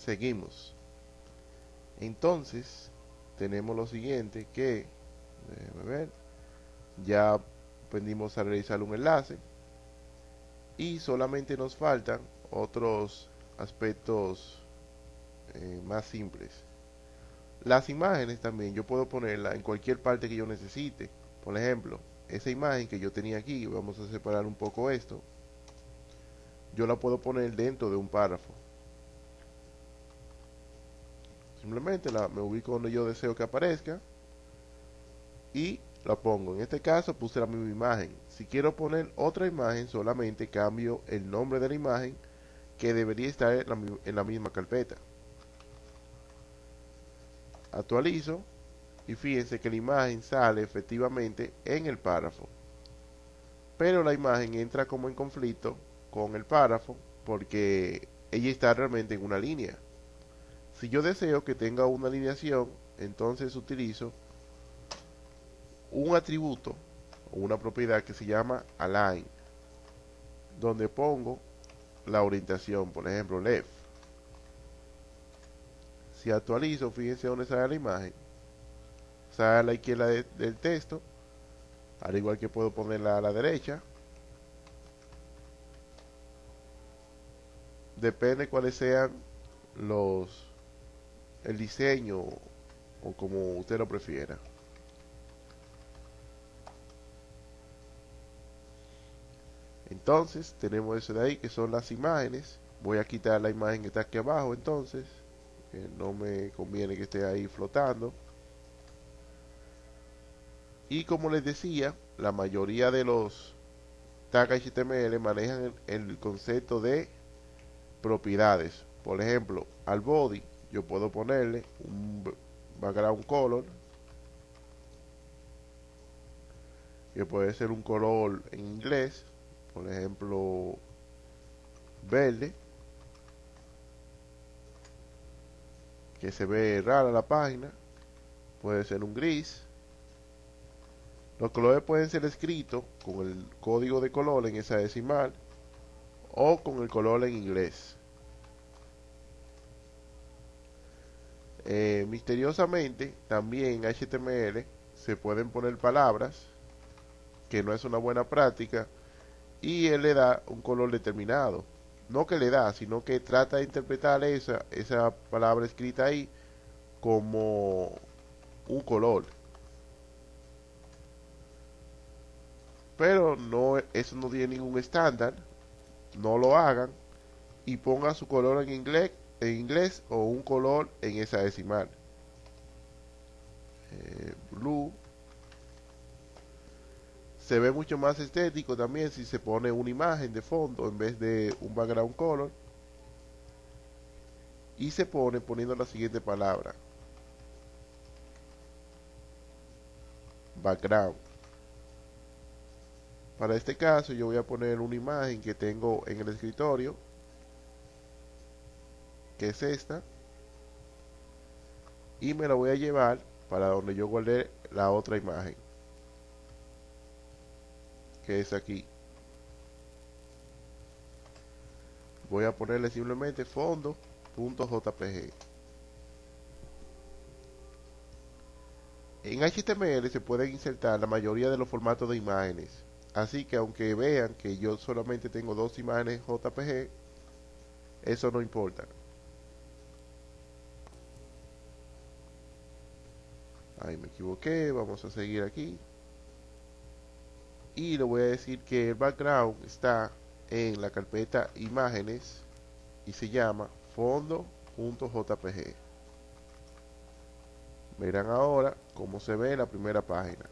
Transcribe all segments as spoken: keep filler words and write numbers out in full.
seguimos. Entonces tenemos lo siguiente que, déjame ver, ya aprendimos a realizar un enlace y solamente nos faltan otros aspectos eh, más simples. Las imágenes también yo puedo ponerlas en cualquier parte que yo necesite. Por ejemplo, esa imagen que yo tenía aquí, vamos a separar un poco esto, yo la puedo poner dentro de un párrafo. Simplemente la, me ubico donde yo deseo que aparezca y la pongo. En este caso puse la misma imagen. Si quiero poner otra imagen, solamente cambio el nombre de la imagen, que debería estar en la, en la misma carpeta. Actualizo y fíjense que la imagen sale efectivamente en el párrafo, pero la imagen entra como en conflicto con el párrafo porque ella está realmente en una línea. Si yo deseo que tenga una alineación, entonces utilizo un atributo o una propiedad que se llama align, donde pongo la orientación, por ejemplo left. Si actualizo, fíjense dónde sale la imagen, sale a la izquierda de, del texto, al igual que puedo ponerla a la derecha. Depende cuáles sean los el diseño o como usted lo prefiera. Entonces tenemos eso de ahí que son las imágenes. Voy a quitar la imagen que está aquí abajo, entonces que no me conviene que esté ahí flotando. Y como les decía, la mayoría de los tags H T M L manejan el, el concepto de propiedades. Por ejemplo, al body yo puedo ponerle un background color, que puede ser un color en inglés, por ejemplo verde, que se ve rara la página. Puede ser un gris. Los colores pueden ser escritos con el código de color en hexadecimal o con el color en inglés. Eh, misteriosamente, también en H T M L se pueden poner palabras, que no es una buena práctica, y él le da un color determinado. No que le da, sino que trata de interpretar esa, esa palabra escrita ahí como un color. Pero no, eso no tiene ningún estándar. No lo hagan y pongan su color en inglés, en inglés o un color en hexadecimal. Eh, blue. Se ve mucho más estético también si se pone una imagen de fondo en vez de un background color. Y se pone poniendo la siguiente palabra: background. Para este caso yo voy a poner una imagen que tengo en el escritorio, que es esta, y me la voy a llevar para donde yo guardé la otra imagen, que es aquí. Voy a ponerle simplemente fondo.jpg. En H T M L se pueden insertar la mayoría de los formatos de imágenes, así que aunque vean que yo solamente tengo dos imágenes J P G, eso no importa. Ahí me equivoqué, vamos a seguir aquí. Y le voy a decir que el background está en la carpeta imágenes y se llama fondo.jpg. Verán ahora cómo se ve la primera página.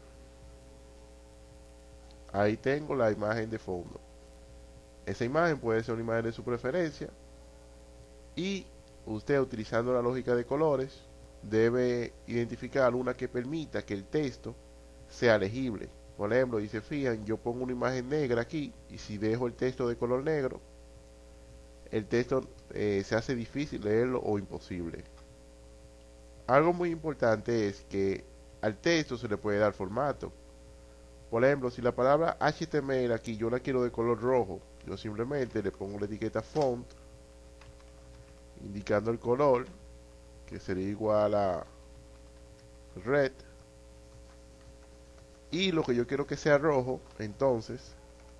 Ahí tengo la imagen de fondo. Esa imagen puede ser una imagen de su preferencia y usted, utilizando la lógica de colores, debe identificar una que permita que el texto sea legible. Por ejemplo, y se fijan, yo pongo una imagen negra aquí y si dejo el texto de color negro, el texto eh, se hace difícil leerlo o imposible. Algo muy importante es que al texto se le puede dar formato. Por ejemplo, si la palabra H T M L aquí yo la quiero de color rojo, yo simplemente le pongo la etiqueta font indicando el color, que sería igual a red, y lo que yo quiero que sea rojo, entonces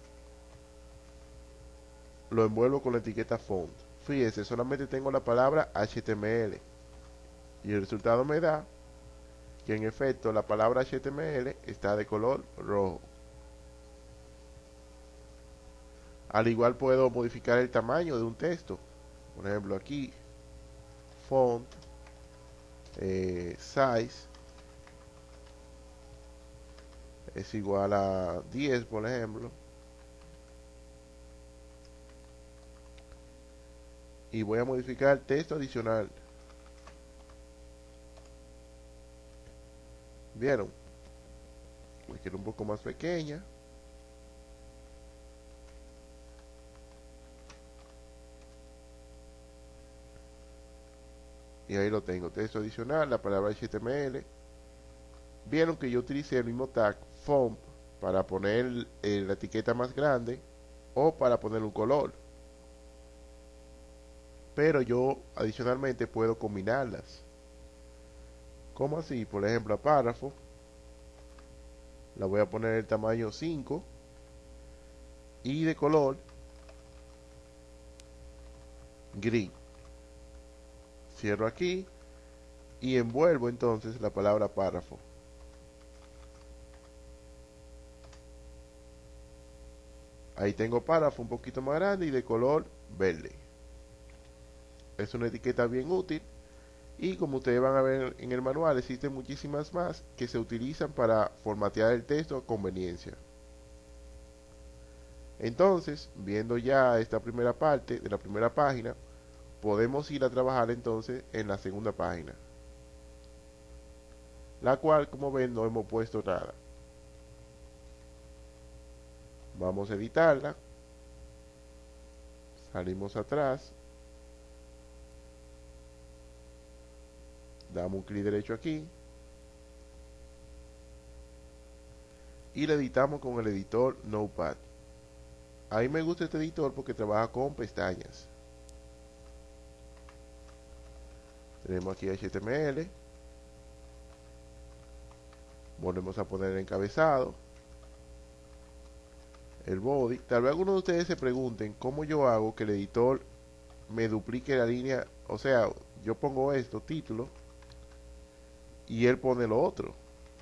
lo envuelvo con la etiqueta font. Fíjense, solamente tengo la palabra H T M L y el resultado me da que en efecto la palabra H T M L está de color rojo. Al igual puedo modificar el tamaño de un texto. Por ejemplo aquí, font, eh, size, es igual a diez, por ejemplo. Y voy a modificar el texto adicional. ¿Vieron? Me quiero un poco más pequeña. Y ahí lo tengo, texto adicional, la palabra H T M L. Vieron que yo utilicé el mismo tag font para poner eh, la etiqueta más grande o para poner un color. Pero yo adicionalmente puedo combinarlas. ¿Cómo así? Por ejemplo, a párrafo la voy a poner el tamaño cinco y de color gris. Cierro aquí y envuelvo entonces la palabra párrafo. Ahí tengo párrafo un poquito más grande y de color verde. Es una etiqueta bien útil y como ustedes van a ver en el manual existen muchísimas más que se utilizan para formatear el texto a conveniencia. Entonces, viendo ya esta primera parte de la primera página, podemos ir a trabajar entonces en la segunda página, la cual, como ven, no hemos puesto nada. Vamos a editarla, salimos atrás, damos un clic derecho aquí y la editamos con el editor Notepad. A mí me gusta este editor porque trabaja con pestañas. Tenemos aquí H T M L, volvemos a poner el encabezado, el body. Tal vez algunos de ustedes se pregunten cómo yo hago que el editor me duplique la línea. O sea, yo pongo esto, título, y él pone lo otro.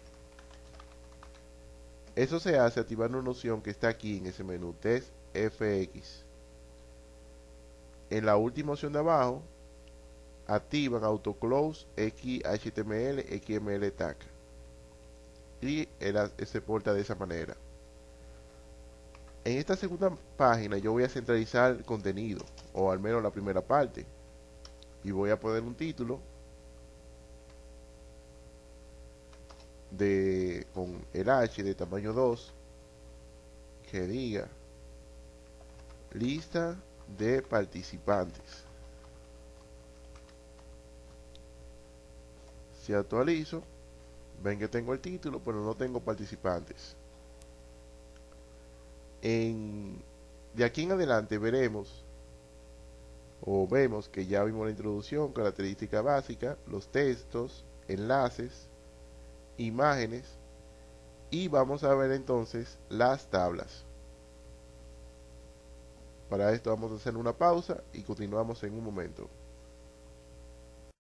Eso se hace activando una opción que está aquí en ese menú, Text F X. En la última opción de abajo, activan AutoClose X H T M L X M L Tag. Y él se porta de esa manera. En esta segunda página yo voy a centralizar el contenido, o al menos la primera parte, y voy a poner un título de con el H de tamaño dos que diga lista de participantes. Si actualizo, ven que tengo el título, pero no tengo participantes. En, de aquí en adelante veremos o vemos que ya vimos la introducción, característica básica, los textos, enlaces, imágenes, y vamos a ver entonces las tablas. Para esto vamos a hacer una pausa y continuamos en un momento.